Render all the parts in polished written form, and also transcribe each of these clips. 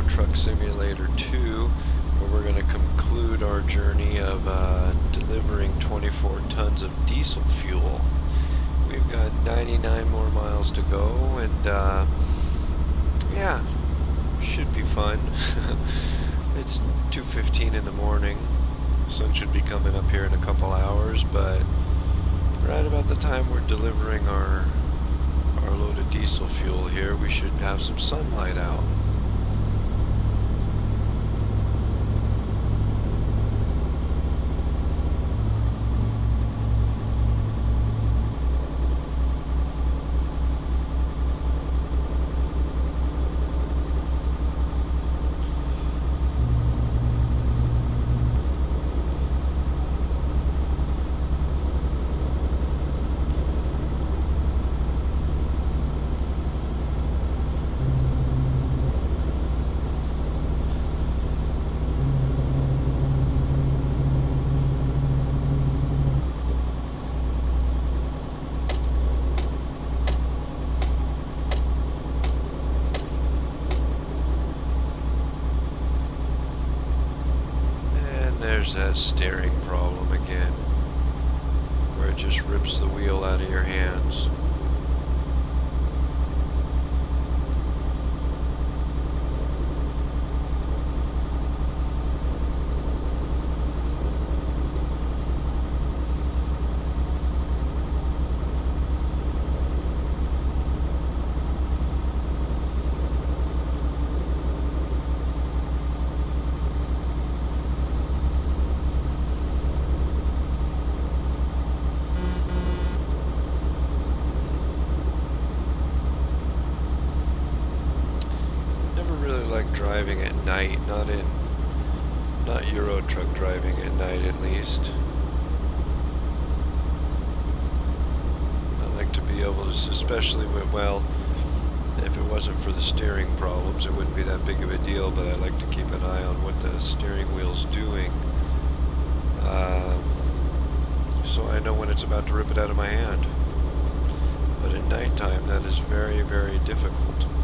Truck Simulator 2, where we're going to conclude our journey of delivering 24 tons of diesel fuel. We've got 99 more miles to go, and yeah, should be fun. It's 2:15 in the morning. The sun should be coming up here in a couple hours, but right about the time we're delivering our load of diesel fuel here, we should have some sunlight out. There's that steering problem again, where it just rips the wheel out of your hands. Driving at night, not Euro truck driving at night, at least. I like to be able to, especially when, well, if it wasn't for the steering problems, it wouldn't be that big of a deal, but I like to keep an eye on what the steering wheel's doing, so I know when it's about to rip it out of my hand. But at nighttime, that is very, very difficult.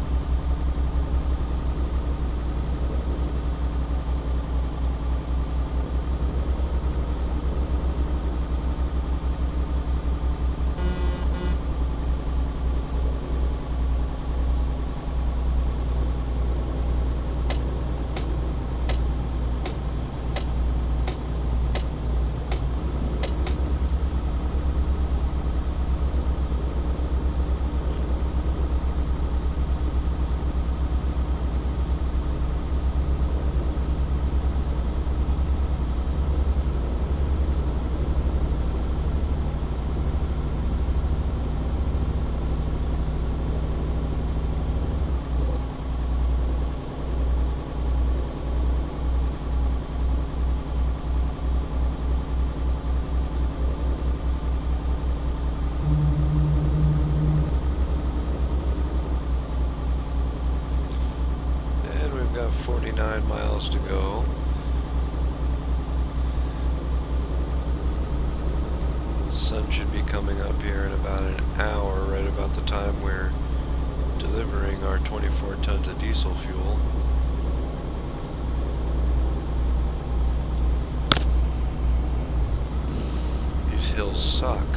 Got 49 miles to go. The sun should be coming up here in about an hour, right about the time we're delivering our 24 tons of diesel fuel. These hills suck.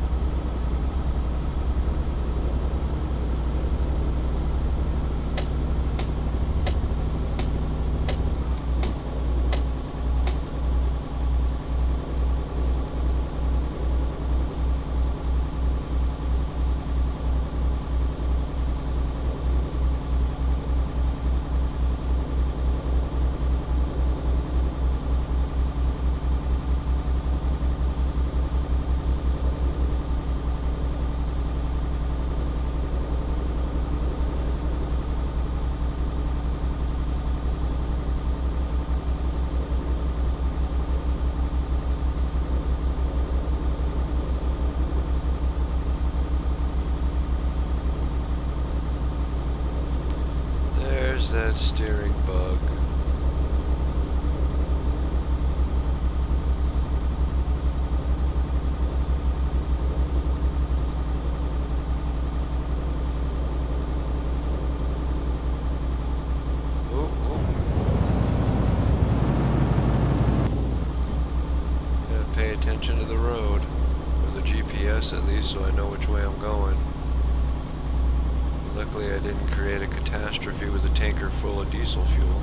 That steering bug. Oh, GPS at least, so I know which way I'm going. Luckily I didn't create a catastrophe with a tanker full of diesel fuel.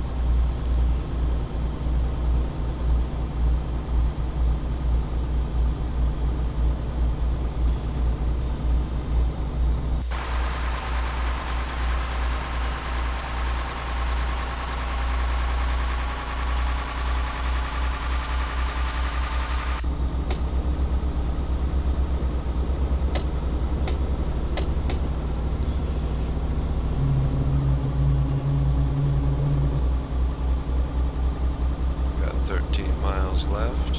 Left.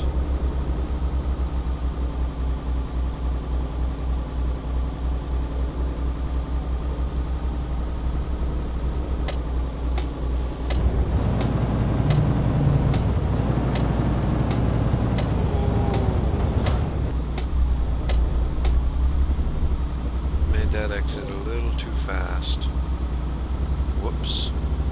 Made that exit a little too fast. Whoops.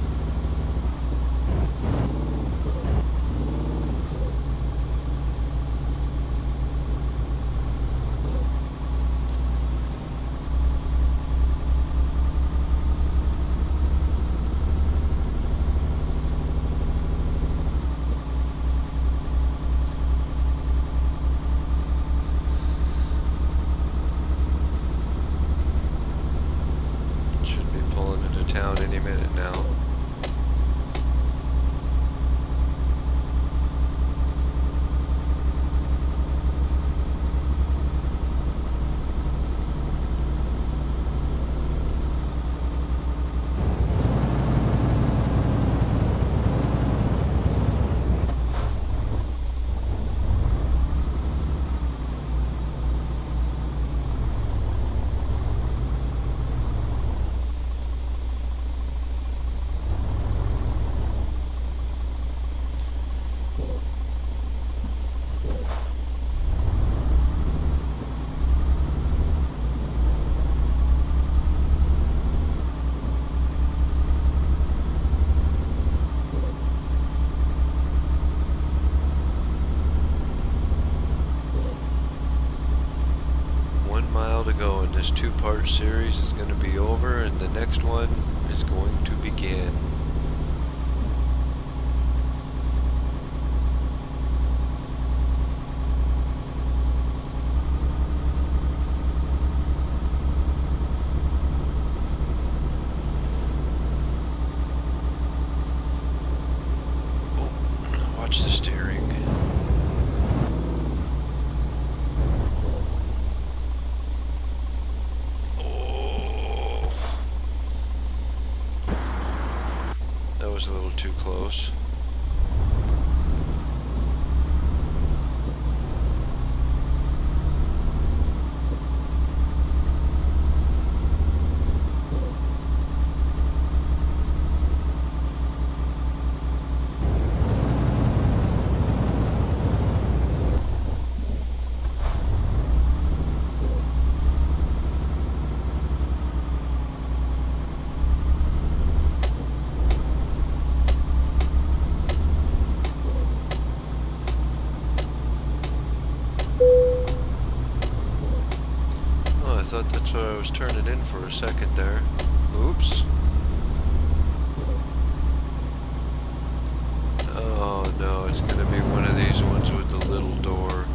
Town any minute now. To go, and this two-part series is going to be over, and the next one is going to begin. Oh, watch the steering. Was a little too close. I thought that's what I was turning in for a second there. Oops. Oh no, it's gonna be one of these ones with the little door.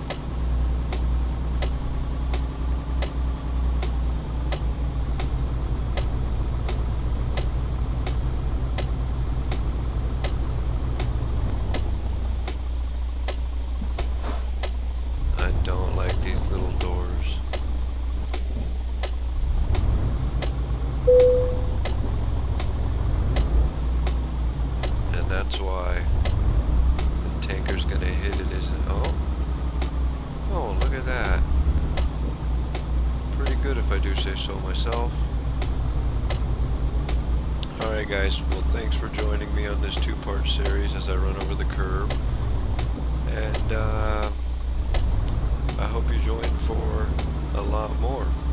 I don't like these little doors. That's why the tanker's gonna hit it, isn't it? Oh, look at that. Pretty good if I do say so myself. Alright guys, well thanks for joining me on this two-part series as I run over the curb. And I hope you join for a lot more.